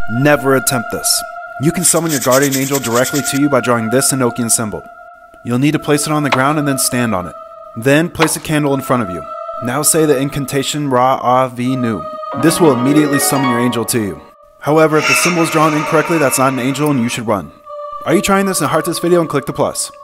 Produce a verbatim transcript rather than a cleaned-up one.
Never attempt this. You can summon your guardian angel directly to you by drawing this Enochian symbol. You'll need to place it on the ground and then stand on it. Then place a candle in front of you. Now say the incantation Ra-Ah-Vi-Nu. This will immediately summon your angel to you. However, if the symbol is drawn incorrectly, that's not an angel and you should run. Are you trying this? Then heart this video and click the plus.